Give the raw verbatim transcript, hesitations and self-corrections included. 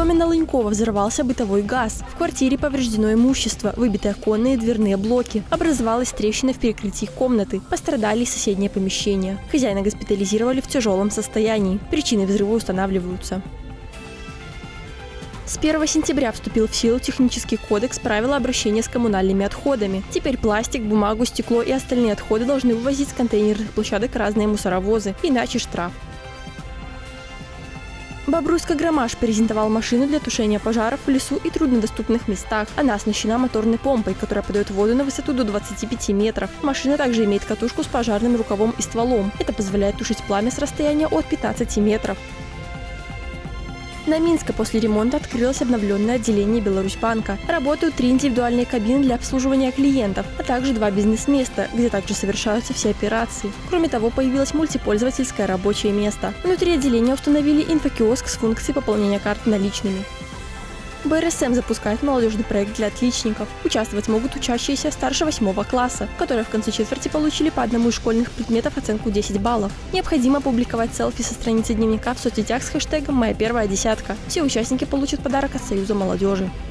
доме на Лынькова взорвался бытовой газ. В квартире повреждено имущество, выбиты оконные и дверные блоки. Образовалась трещина в перекрытии комнаты. Пострадали и соседние помещения. Хозяина госпитализировали в тяжелом состоянии. Причины взрыва устанавливаются. С первого сентября вступил в силу технический кодекс правила обращения с коммунальными отходами. Теперь пластик, бумагу, стекло и остальные отходы должны вывозить с контейнерных площадок разные мусоровозы, иначе штраф. Бобруйско-Громаш презентовал машину для тушения пожаров в лесу и труднодоступных местах. Она оснащена моторной помпой, которая подает воду на высоту до двадцати пяти метров. Машина также имеет катушку с пожарным рукавом и стволом. Это позволяет тушить пламя с расстояния от пятнадцати метров. На Минска после ремонта открылось обновленное отделение Беларусьбанка. Работают три индивидуальные кабины для обслуживания клиентов, а также два бизнес-места, где также совершаются все операции. Кроме того, появилось мультипользовательское рабочее место. Внутри отделения установили инфокиоск с функцией пополнения карт наличными. бэ эр эс эм запускает молодежный проект для отличников. Участвовать могут учащиеся старше восьмого класса, которые в конце четверти получили по одному из школьных предметов оценку десять баллов. Необходимо опубликовать селфи со страницы дневника в соцсетях с хэштегом «Моя первая десятка». Все участники получат подарок от Союза молодежи.